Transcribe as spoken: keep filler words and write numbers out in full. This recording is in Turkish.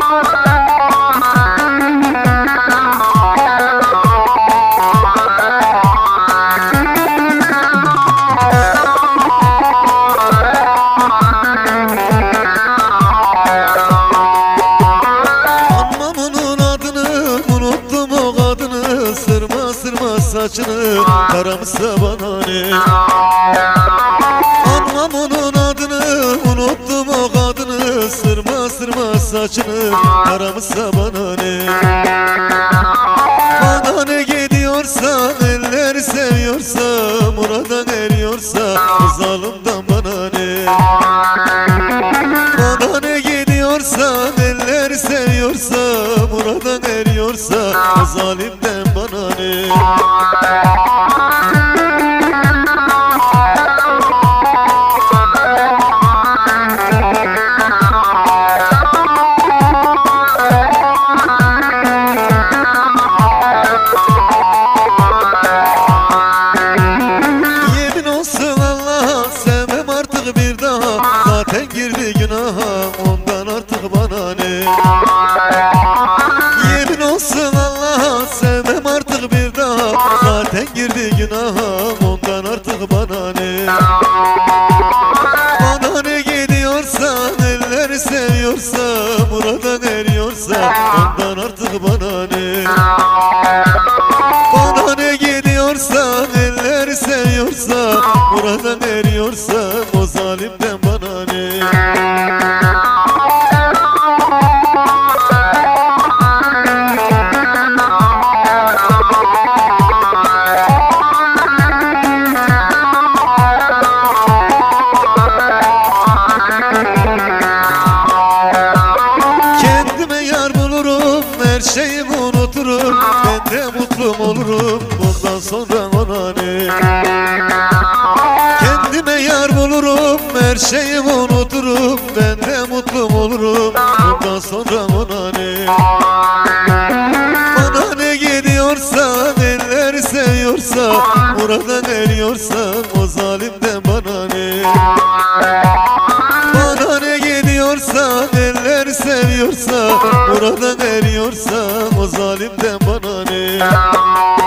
Saçını taramsa bana ne? Anmam onun adını, unuttum o kadını. Sırma sırma saçını taramsa bana ne? Bana ne gidiyorsa, eller seviyorsa, muradan eriyorsa, o zalimden bana ne? Bana ne gidiyorsa, eller seviyorsa, muradan eriyorsa, o zalimden bana ne? Zaten girdi günaha, ondan artık bana ne? Yemin olsun Allah'a, sevmem artık bir daha. Zaten girdi günaha, ondan artık bana ne? Bana ne gidiyorsa, eller seviyorsa, muradan eriyorsa, ondan artık bana ne? Bana ne gidiyorsa, eller seviyorsa, muradan eriyorsa, o zalimden bana ne? Kendime yar bulurum, her şeyi unuturum, ben de mutlu olurum, bundan sonra ona ne? Kendime yar bulurum, her şeyi unuturum, ben de mutlu olurum, bundan sonra ona ne? Bana ne gidiyorsa, eller seviyorsa, buradan eriyorsa, o zalimden bana ne? Bana ne gidiyorsa, eller seviyorsa, buradan eriyorsa, o zalimden bana ne?